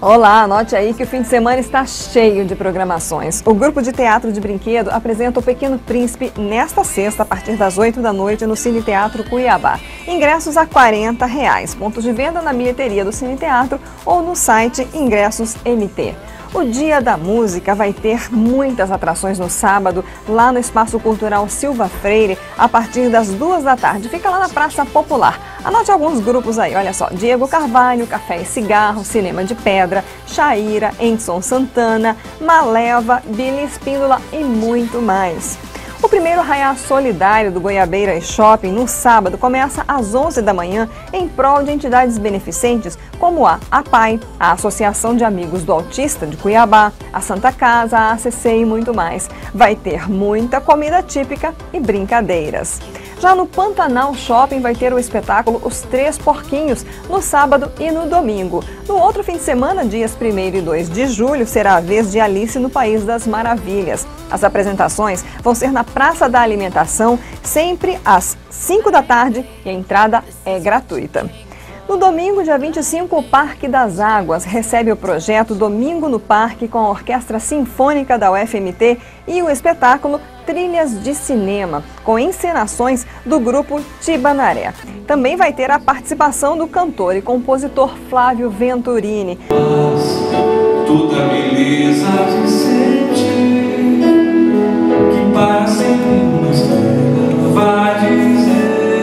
Olá, anote aí que o fim de semana está cheio de programações. O grupo de teatro de brinquedo apresenta O Pequeno Príncipe nesta sexta, a partir das 8 da noite, no Cine Teatro Cuiabá. Ingressos a R$ 40. Pontos de venda na bilheteria do Cine Teatro ou no site Ingressos MT. O Dia da Música vai ter muitas atrações no sábado, lá no Espaço Cultural Silva Freire, a partir das 2 da tarde. Fica lá na Praça Popular. Anote alguns grupos aí, olha só: Diego Carvalho, Café e Cigarro, Cinema de Pedra, Shaira, Edson Santana, Maleva, Billy Espíndola e muito mais. O primeiro Arraiá Solidário do Goiabeira Shopping, no sábado, começa às 11 da manhã em prol de entidades beneficentes como a APAI, a Associação de Amigos do Autista de Cuiabá, a Santa Casa, a ACC e muito mais. Vai ter muita comida típica e brincadeiras. Já no Pantanal Shopping vai ter o espetáculo Os Três Porquinhos, no sábado e no domingo. No outro fim de semana, dias 1º e 2 de julho, será a vez de Alice no País das Maravilhas. As apresentações vão ser na Praça da Alimentação, sempre às 5 da tarde, e a entrada é gratuita. No domingo, dia 25, o Parque das Águas recebe o projeto Domingo no Parque com a Orquestra Sinfônica da UFMT e o espetáculo Trilhas de Cinema, com encenações do grupo Tibanaré. Também vai ter a participação do cantor e compositor Flávio Venturini. Toda beleza que sente, que para sempre uma estrela vai dizer.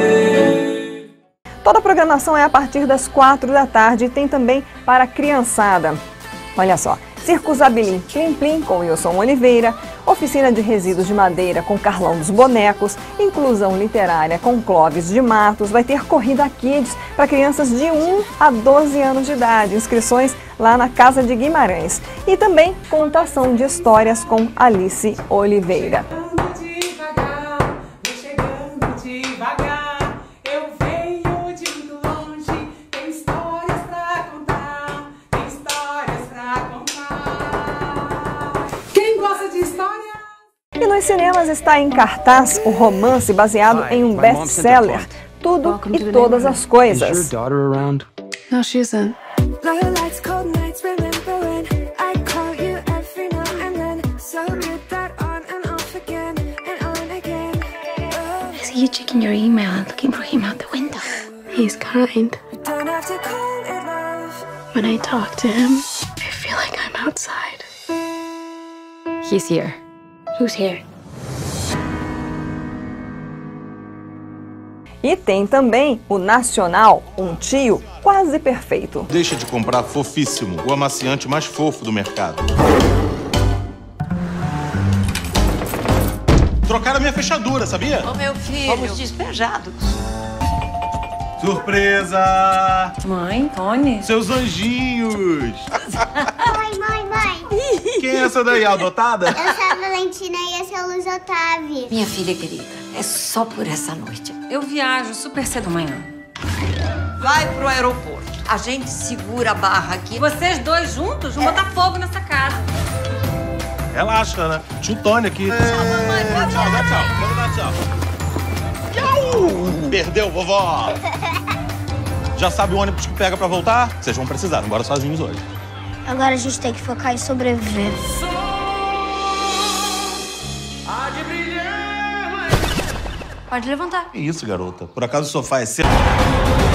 Toda a programação é a partir das 4 da tarde e tem também para a criançada. Olha só: Circo Zabilim Plim Plim com Wilson Oliveira, Oficina de Resíduos de Madeira com Carlão dos Bonecos, Inclusão Literária com Clóvis de Matos, vai ter Corrida Kids para crianças de 1 a 12 anos de idade, inscrições lá na Casa de Guimarães, e também contação de histórias com Alice Oliveira. E nos cinemas está em cartaz o romance baseado em um best-seller, Tudo e Todas as Coisas. No, she isn't. I see you checking your email and looking for him out the window. He's kind. When I talk to him, I feel like I'm outside. He's here. Who's here? E tem também o nacional Um Tio Quase Perfeito. Deixa de comprar Fofíssimo, o amaciante mais fofo do mercado. Trocaram a minha fechadura, sabia? Ô, meu filho, fomos despejados. Surpresa! Mãe, Tony. Seus anjinhos! Mãe. Quem é essa daí, a adotada? Eu sou a Valentina e esse é o Luiz Otávio. Minha filha querida, é só por essa noite. Eu viajo super cedo amanhã. Vai pro aeroporto. A gente segura a barra aqui. Vocês dois juntos vão botar fogo nessa casa. Relaxa, né? Tio Tony aqui. Tchau, mamãe. Tchau, dá tchau. Vamos dar tchau. Tchau! Perdeu, vovó! Já sabe o ônibus que pega pra voltar? Vocês vão precisar, não bora sozinhos hoje. Agora a gente tem que focar em sobreviver. Pode levantar. Que isso, garota? Por acaso o sofá é seu?